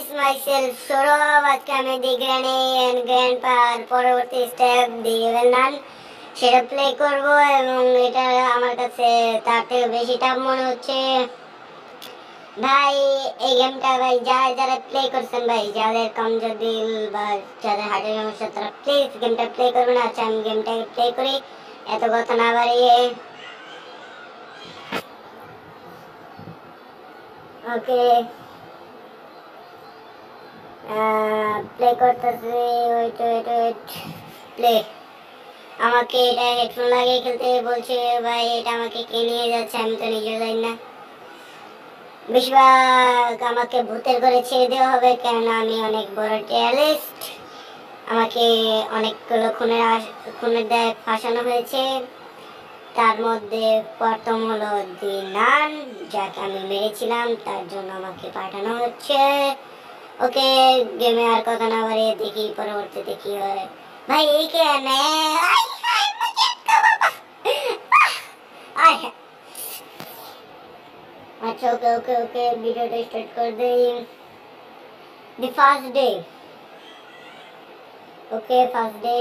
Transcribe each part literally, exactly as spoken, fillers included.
Guys myself Sourav. আজকে আমি দি granny and গ্র্যান্ডপার পরবর্তী স্টেপ দি নান সেটা প্লে করব এবং এটা আমার কাছে তার থেকে বেশি টাফ মনে হচ্ছে ভাই। এই গেমটা ভাই যারা যারা প্লে করছেন ভাই, যাদের কমজোর দিল বা যাদের হার্টের সমস্যা তারা প্লিজ গেমটা প্লে করবেন। আচ্ছা আমি গেমটাকে প্লে করি, এত কথা না বাড়িয়ে। ওকে প্লে করতেছি, ওয়েট ওয়েট ওয়েট প্লে। আমাকে এটা হেডফোন লাগিয়ে খেলতে বলছে ভাই, এটা আমাকে কে নিয়ে যাচ্ছে আমি তো নিজে জানি না। বেশিরভাগ আমাকে ভূতের করে ছেড়ে দেওয়া হবে, কেননা আমি অনেক বড় টেয়ারিস্ট। আমাকে অনেকগুলো খুনের খুনের দায়ে ফাঁসানো হয়েছে, তার মধ্যে প্রথম হলো দি নান, যাকে আমি মেরেছিলাম, তার জন্য আমাকে পাঠানো হচ্ছে। ওকে গেমে আর কথা না বাড়িয়ে দেখি পরবর্তীতে কি হয়। ভাই এই কে अच्छा okay okay okay video start कर दे। The first day okay first day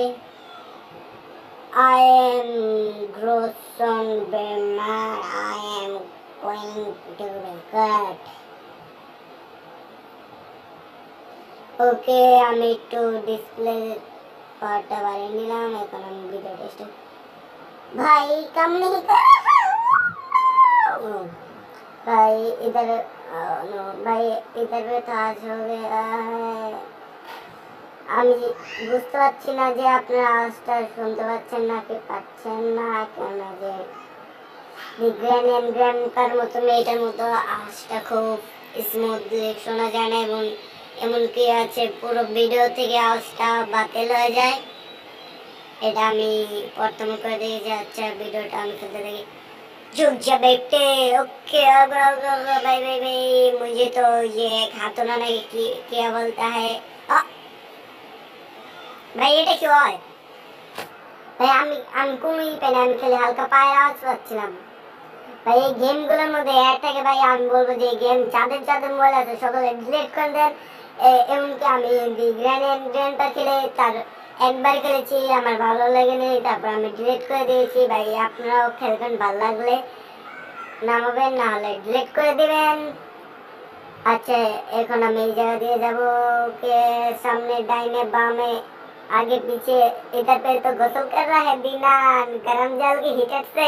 I am Grosson Bemar. I am going to the cut. Okay আমি একটু ডিসপ্লে পার্টটা বাড়িয়ে নিলাম, এখন আমি ভিডিও টেস্ট। ভাই কাম नहीं कर भाई इधर नो भाई इधर पे तो आज हो गया है। আমি বুঝতে পারছি না যে আপনারা আওয়াজটা শুনতে পাচ্ছেন নাকি পাচ্ছেন না, কেন যে গ্র্যান্ড এন্ড গ্র্যান্ডপার মতো মেয়েটার মতো আওয়াজটা খুব স্মুথলি শোনা যায় না, এবং এমনকি আছে পুরো ভিডিও থেকে আওয়াজটা বাতিল হয়ে যায়। এটা আমি প্রথমে করে দিয়ে যে আচ্ছা ভিডিওটা আমি খেলতে দেখি झुक जा बेटे। ओके अब अब अब भाई भाई भाई मुझे तो ये खातूना नहीं कि क्या बोलता है आ, भाई এটা কি হয় ভাই? আমি আমি কোনোই পেন আমি খেলে হালকা পায়ের আওয়াজ পাচ্ছিলাম ভাই। এই গেমগুলোর মধ্যে একটাকে ভাই আমি বলবো যে গেম যাদের যাদের মোবাইল আছে সকলে ডিলিট করে দেন। এমনকি আমি দি গ্র্যান্ড এন্ড গ্র্যান্ডপার খেলে তার একবার খেলেছি, আমার ভালো লাগেনি, তারপর আমি ডিলিট করে দিয়েছি। ভাই আপনারাও খেলবেন, ভালো লাগলে নামাবেন, না হলে ডিলিট করে দিবেন। আচ্ছা এখন আমি এই জায়গা দিয়ে যাবো। के सामने दाहिने बामे आगे पीछे इधर पे तो गसल कर रहा है दीनान गरम जल की हीटर से।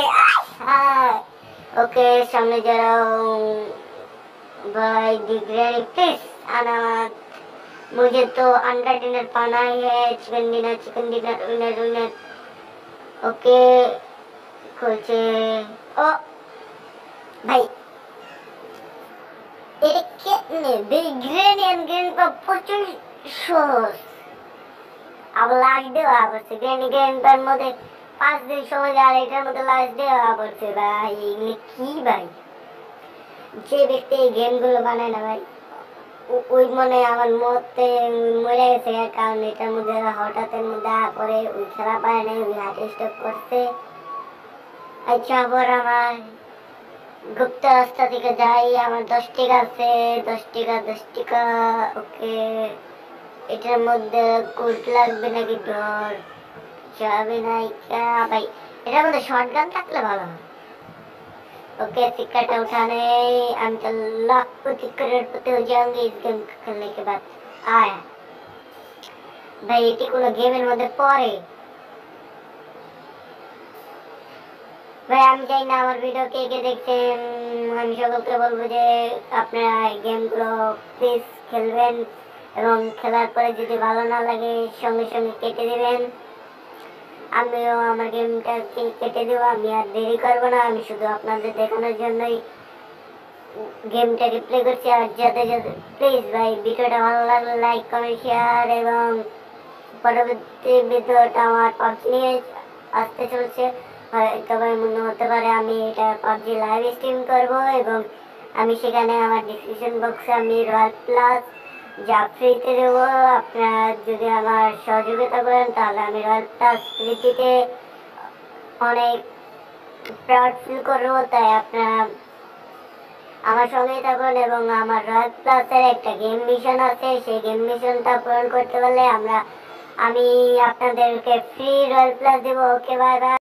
ओके सामने जा रहा हूँ भाई। दी ग्रैनी प्लीज आना, मुझे तो अंडा डिनर पाना है, chicken dinner chicken dinner dinner dinner. Okay खोलचे ओ भाई এটা কেন দি গ্র্যান্ড এন্ড গ্র্যান্ডপা প্রচুর সহজ। আবার লাস্ট দেওয়া পড়ছে গ্র্যান্ড গ্র্যান্ডপার মধ্যে পাঁচ দিন সময়, আর এটার মধ্যে লাস্ট দেওয়া পড়ছে। ভাই এগুলি কি ভাই? যে ব্যক্তি এই গেমগুলো বানায় না ভাই, ওই মনে আমার মতে মরে গেছে, কারণ এটার মধ্যে হঠাৎের মধ্যে পরে ওই খেলা পায় নাই, ওই হার্ট স্ট্রোক করছে। আচ্ছা আবার আমার গুপ্ত রাস্তা থেকে যাই, আমার দশ টাকা আছে, দশ টাকা দশ টাকা। ওকে এটার মধ্যে কোট লাগবে নাকি ডর যাবে না ভাই? এটার মধ্যে শর্ট গান থাকলে ভালো হয়। ओके टिकट उठाने हम तो लाखपति करोड़पति हो जाएंगे इस गेम खेलने के बाद। आया भाई এটি কোনো গেমের মধ্যে পড়ে ভাই? আমি জানি না আমার ভিডিও কে কে দেখছেন, আমি সকলকে বলবো যে আপনারা গেমগুলো প্লিজ খেলবেন, এবং খেলার পরে যদি ভালো না লাগে সঙ্গে সঙ্গে কেটে দেবেন। আমিও আমার গেমটা কেটে দেব, আমি আর দেরি করবো না, আমি শুধু আপনাদের দেখানোর জন্যই গেমটাকে প্লে করছি। আর যাতে যাতে প্লিজ ভাই ভিডিওটা ভালো লাগলে লাইক কমেন্ট শেয়ার, এবং পরবর্তী ভিডিওটা আমার পাবজি নিয়ে আসতে চলছে। তবে মনে হতে পারে আমি এটা পাবজি লাইভ স্ট্রিম করবো, এবং আমি সেখানে আমার ডিসক্রিপশন বক্সে আমি রয়্যাল প্লাস যা ফ্রিতে দেবো। আপনারা যদি আমার সহযোগিতা করেন তাহলে আমি রয়্যাল প্লাস ফ্রিতে অনেক প্রাউড ফিল করবো। তাই আপনারা আমার সঙ্গেই থাকুন এবং আমার রয়্যাল প্লাসের একটা গেম মিশন আছে, সেই গেম মিশনটা পূরণ করতে পারলে আমরা আমি আপনাদেরকে ফ্রি রয়্যাল প্লাস দেবো। Okay bye by.